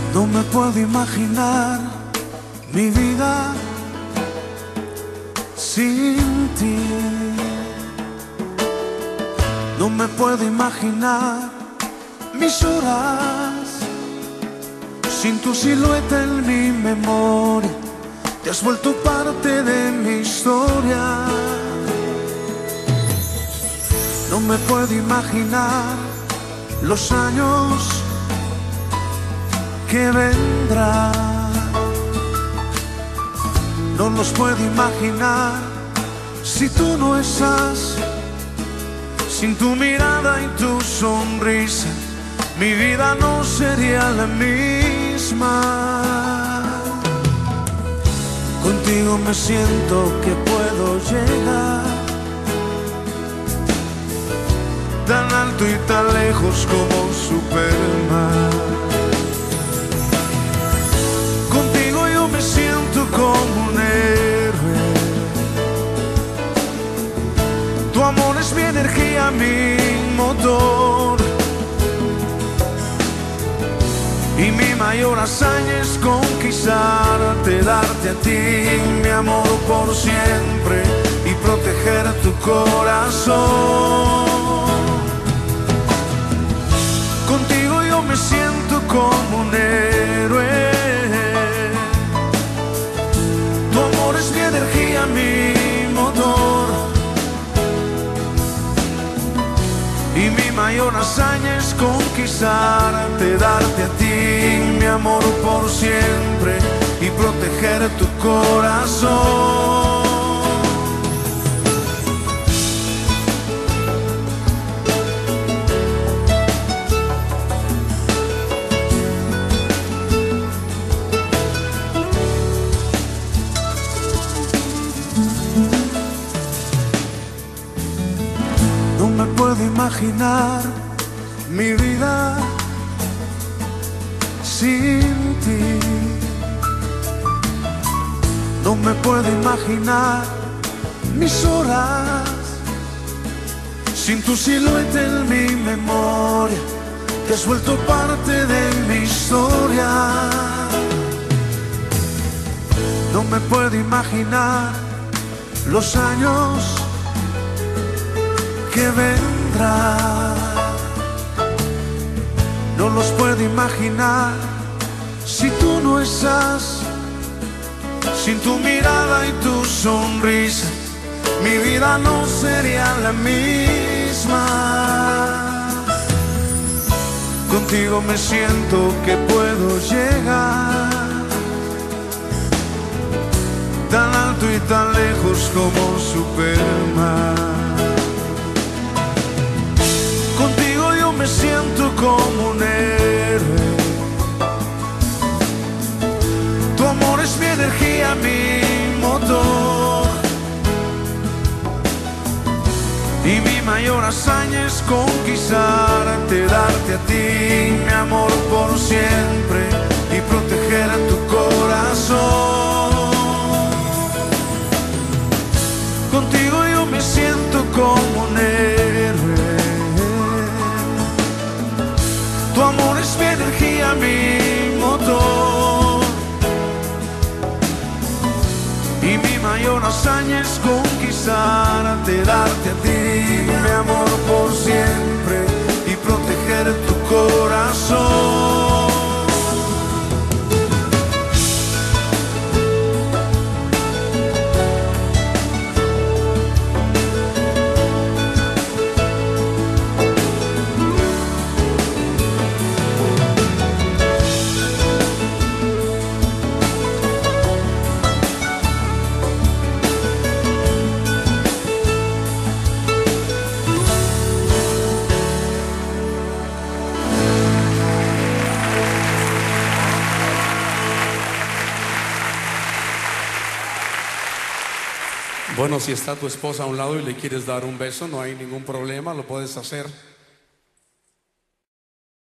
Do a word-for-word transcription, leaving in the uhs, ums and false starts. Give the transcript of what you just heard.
No me puedo imaginar mi vida sin ti. No me puedo imaginar mis horas sin tu silueta en mi memoria. Te has vuelto parte de mi historia. No me puedo imaginar los años que vendrán. No los puedo imaginar si tú no estás. Sin tu mirada y tu sonrisa, mi vida no sería la misma. Contigo me siento que puedo llegar tan alto y tan lejos como Superman. Contigo yo me siento como un héroe. Tu amor es mi energía, mi motor. Y mi mayor hazaña es conquistarte, darte a ti mi amor por siempre y proteger tu corazón. Contigo yo me siento como un héroe. Tu amor es mi energía, mi motor. Y mi mayor hazaña es conquistarte, darte a ti mi amor por siempre y proteger tu corazón. No me puedo imaginar mi vida sin ti. No me puedo imaginar mis horas sin tu silueta en mi memoria. Te has vuelto parte de mi historia. No me puedo imaginar los años que vendrán. No los puedo imaginar si tú no estás. Sin tu mirada y tu sonrisa, mi vida no sería la misma. Contigo me siento que puedo llegar tan alto y tan lejos como Superman. Contigo yo me siento como un héroe. Tu amor es mi energía, mi motor. Y mi mayor hazaña es conquistarte, darte a ti mi amor por siempre y proteger a tu corazón. Contigo yo me siento como un héroe. Tu amor es mi energía, mi motor. Y mi mayor hazaña es conquistarte, darte a ti mi amor por siempre y proteger tu corazón. Bueno, si está tu esposa a un lado y le quieres dar un beso, no hay ningún problema, lo puedes hacer.